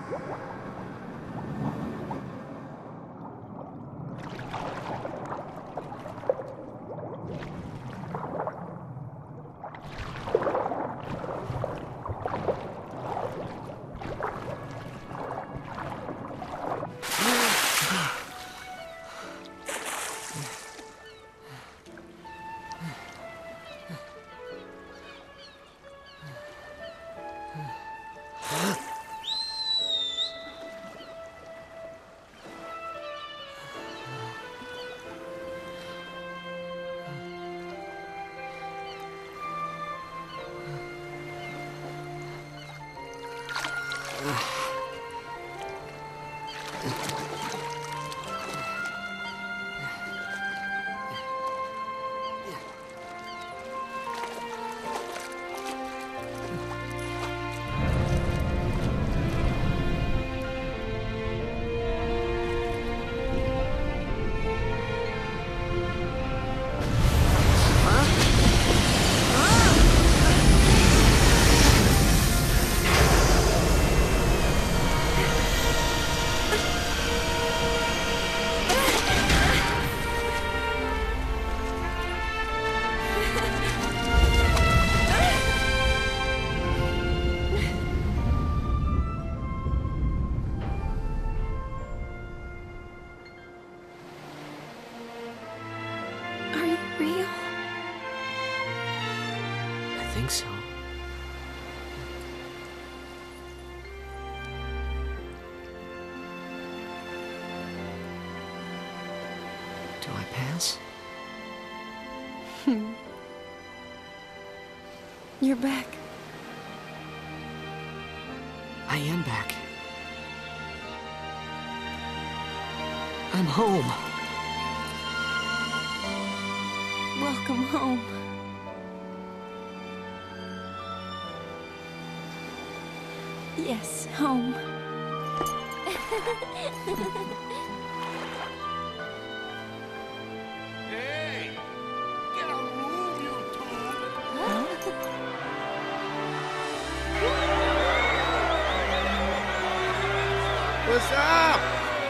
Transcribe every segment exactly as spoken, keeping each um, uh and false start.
So. Do I pass? You're back. I am back. I'm home. Welcome home. Yes, home. Hey! Get a move, you two! Huh? What's up?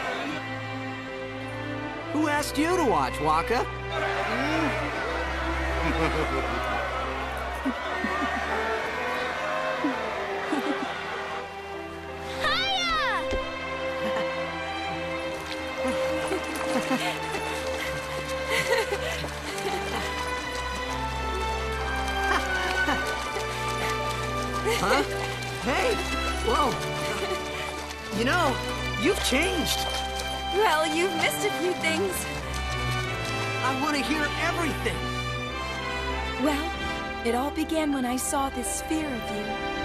Who asked you to watch, Waka? Huh? Hey! Whoa! You know, you've changed. Well, you've missed a few things. I want to hear everything. Well, it all began when I saw this sphere of you.